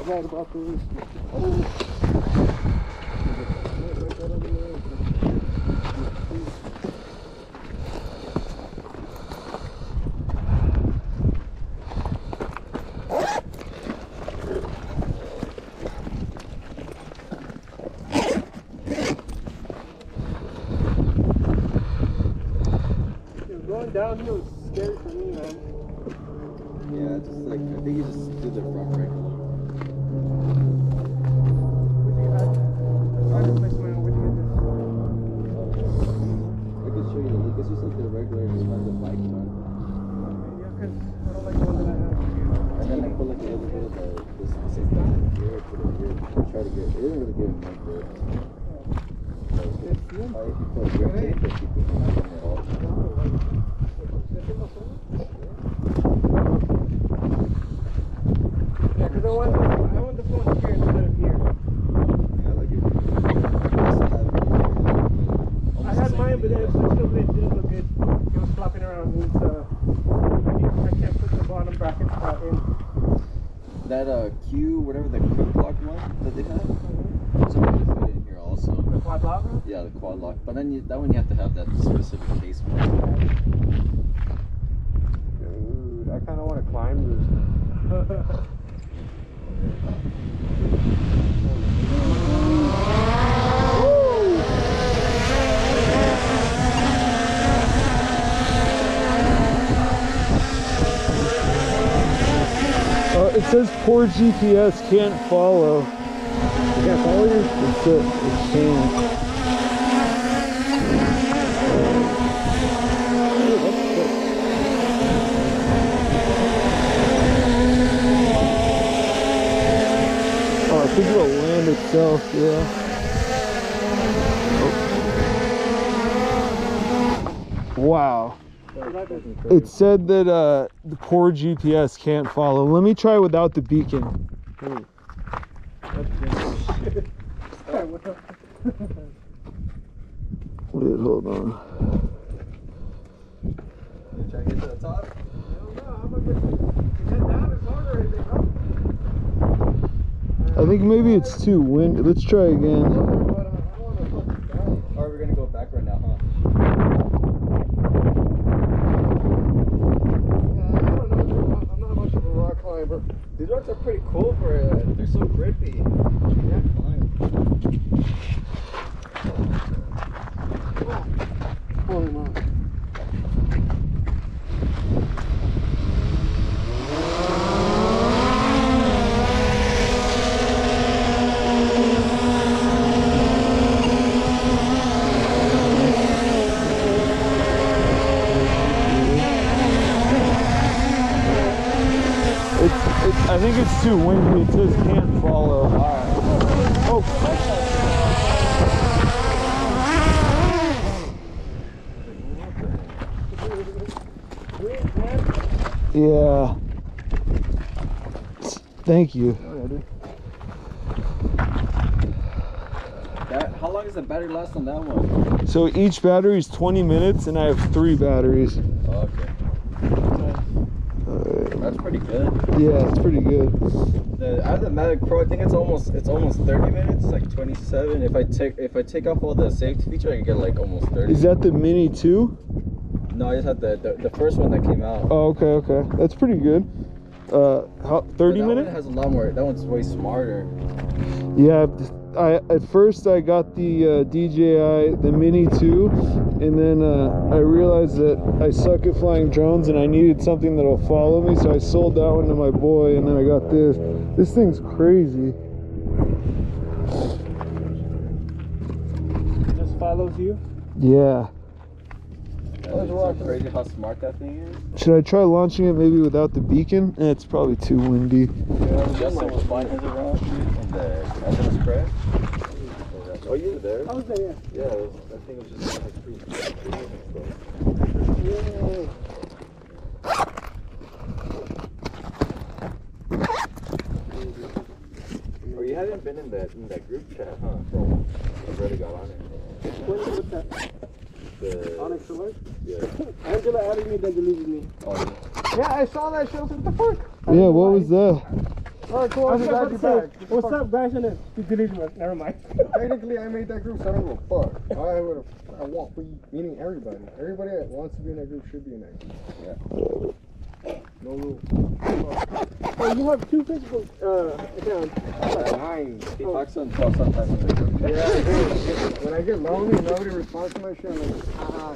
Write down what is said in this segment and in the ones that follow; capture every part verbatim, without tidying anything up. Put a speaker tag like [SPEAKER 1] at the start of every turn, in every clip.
[SPEAKER 1] right about the roof. Going downhill is scary for me, man.
[SPEAKER 2] Yeah, just like, I think you just do the front brake a little.
[SPEAKER 1] Where'd you get that? I just missed my own. Where'd you get this?
[SPEAKER 2] I can show you the leak. It's just like the regular, just run the bike one.
[SPEAKER 1] Yeah, because I don't like the one that I have.
[SPEAKER 2] And then I put like a little bit of the, this, this down here, put it here, try to get, it didn't really give it much grip. So it's good. I put a grip tape, but you can find it all.
[SPEAKER 1] Yeah, because I want, I want the phone here instead of here.
[SPEAKER 2] Yeah, like it.
[SPEAKER 1] I had mine, but then it still didn't look good. It was flopping around. It was, uh, I can't put the bottom bracket spot in.
[SPEAKER 2] That uh Q, whatever the quick lock one that they have, it's okay to fit in here also.
[SPEAKER 1] The quad lock?
[SPEAKER 2] Yeah, the quad lock. But then you, that one you have to have that specific case for.
[SPEAKER 1] Dude, I kind of want to climb this.
[SPEAKER 3] Uh, it says poor G P S can't follow. You can't follow you? It's a, it can't. Oh, I think it'll land itself, yeah. Oh. Wow. It said that uh, the poor G P S can't follow. Let me try without the beacon.
[SPEAKER 1] Wait,
[SPEAKER 3] Wait, hold on.
[SPEAKER 2] You try to get to the top?
[SPEAKER 3] I think maybe it's too windy. Let's try again.
[SPEAKER 2] Or we're gonna go back right now, huh? These rocks are pretty cool for it. They're so grippy. Yeah.
[SPEAKER 1] Holy moly.
[SPEAKER 3] I think it's too windy. It says can't follow. Alright. Oh. Yeah. Thank you.
[SPEAKER 2] That, how long does the battery last on that one?
[SPEAKER 3] So each battery is twenty minutes, and I have three batteries.
[SPEAKER 2] Oh, okay. That's pretty good.
[SPEAKER 3] Yeah, it's pretty good.
[SPEAKER 2] The, I have the Mavic Pro. I think it's almost it's almost thirty minutes, like twenty-seven. If I take if I take off all the safety feature, I can get like almost thirty.
[SPEAKER 3] Is that the Mini two?
[SPEAKER 2] No, I just had the, the the first one that came out.
[SPEAKER 3] Oh, okay, okay. That's pretty good. Uh, how, thirty
[SPEAKER 2] that
[SPEAKER 3] minutes?
[SPEAKER 2] One has a lot more. That one's way smarter.
[SPEAKER 3] Yeah, I at first I got the uh, D J I, the Mini two, and then uh, I realized that I suck at flying drones and I needed something that'll follow me, so I sold that one to my boy, and then I got this. This thing's crazy.
[SPEAKER 1] It just follows you?
[SPEAKER 3] Yeah.
[SPEAKER 2] It's so crazy how smart that thing is.
[SPEAKER 3] Should I try launching it maybe without the beacon? Eh, it's probably too windy.
[SPEAKER 2] Yeah, Justin was flying his around in the Evans crash. Oh, you were there?
[SPEAKER 1] I was there, yeah.
[SPEAKER 2] Yeah, it was, I think it was just like three. Or you haven't been in that in that group chat, huh? So I already got on it.
[SPEAKER 1] What's that?
[SPEAKER 2] The
[SPEAKER 1] ONYX R C R?
[SPEAKER 2] Yeah.
[SPEAKER 1] Angela added me, then deleted me.
[SPEAKER 2] Oh,
[SPEAKER 1] Yeah, I saw that. She was like, what the fuck?
[SPEAKER 3] Yeah, what was that?
[SPEAKER 4] Alright, cool.
[SPEAKER 1] I
[SPEAKER 4] I'm
[SPEAKER 1] was
[SPEAKER 4] glad
[SPEAKER 1] about
[SPEAKER 4] you're
[SPEAKER 1] to say,
[SPEAKER 4] back.
[SPEAKER 1] what's up, guys? And then you deleted it. Never mind.
[SPEAKER 4] Technically, I made that group, so I don't give a fuck. I would have. I want we meaning everybody. Everybody that wants to be in that group should be in that group. Yeah. No rule.
[SPEAKER 1] Oh, you have two Facebook uh, accounts.
[SPEAKER 4] Nine.
[SPEAKER 2] He talks on talks sometimes in the group.
[SPEAKER 4] Yeah, I do. When I get lonely and nobody responds to my shit, I'm like, haha,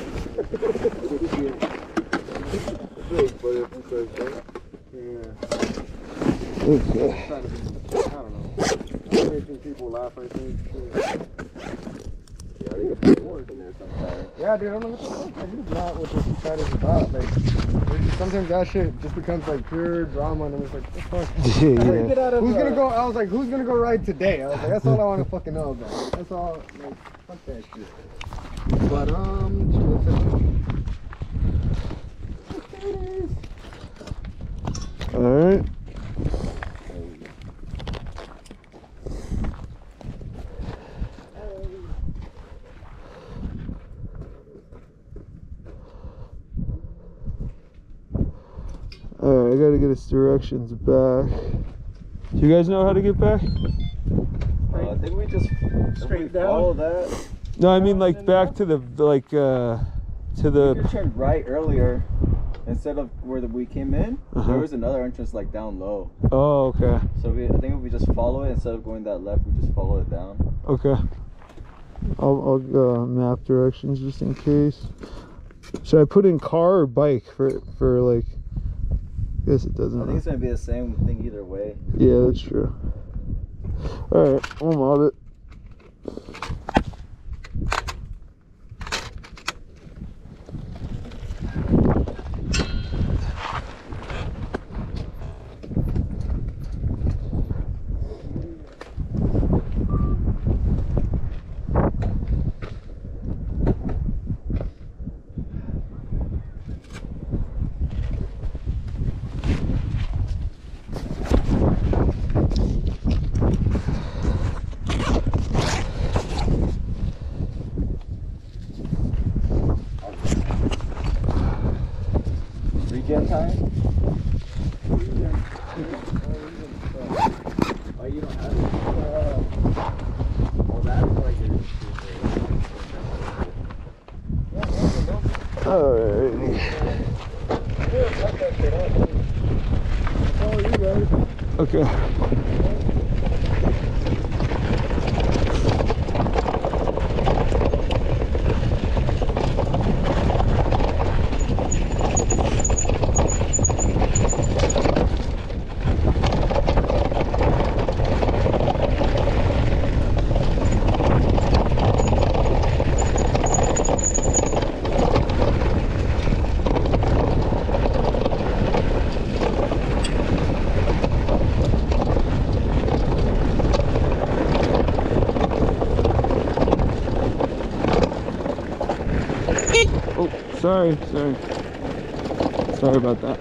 [SPEAKER 4] yeah.
[SPEAKER 3] Okay.
[SPEAKER 4] Trying to be, I don't know, making people laugh, I think.
[SPEAKER 2] Yeah, they get bored in there sometimes.
[SPEAKER 4] Yeah, dude, I don't know what the fuck. Like, it's not what this side is about. Like, there's- sometimes that shit just becomes like pure drama, and I'm just like, what the fuck?
[SPEAKER 3] Yeah.
[SPEAKER 1] Get out of,
[SPEAKER 4] Who's
[SPEAKER 1] uh,
[SPEAKER 4] gonna go? I was like, who's gonna go ride today? I was like, that's all I want to fucking know about. That's all. Like, fuck that shit. But um, what's it?
[SPEAKER 3] All right. Alright, I gotta get us directions back. Do you guys know how to get back?
[SPEAKER 2] Uh, I think we just
[SPEAKER 1] Straight
[SPEAKER 2] we
[SPEAKER 1] down?
[SPEAKER 2] follow that.
[SPEAKER 3] No, I mean like back to the like uh to
[SPEAKER 2] We
[SPEAKER 3] the
[SPEAKER 2] turned right earlier instead of where the, we came in.
[SPEAKER 3] Uh-huh.
[SPEAKER 2] There was another entrance like down low.
[SPEAKER 3] Oh, okay.
[SPEAKER 2] So we, I think if we just follow it instead of going that left, we just follow it down.
[SPEAKER 3] Okay. I'll I'll uh, map directions just in case. Should I put in car or bike for for like I guess it doesn't
[SPEAKER 2] I think it's gonna be the same thing either way.
[SPEAKER 3] Yeah, that's true. Alright, we'll mob it.
[SPEAKER 2] Regen time? Oh, you don't have it? Well, that is like your...
[SPEAKER 3] Alrighty. Okay. Oh, sorry, sorry. Sorry about that.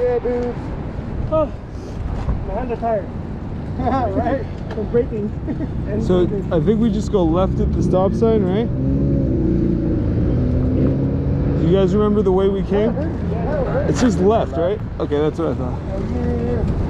[SPEAKER 4] Yeah, dude.
[SPEAKER 1] Oh, my hands are tired.
[SPEAKER 4] Right?
[SPEAKER 1] From braking. And
[SPEAKER 3] So
[SPEAKER 1] braking.
[SPEAKER 3] I think we just go left at the stop sign, right? Do you guys remember the way we came?
[SPEAKER 1] Yeah,
[SPEAKER 3] It's just left, right? Okay, that's what I thought.
[SPEAKER 4] Yeah, yeah, yeah.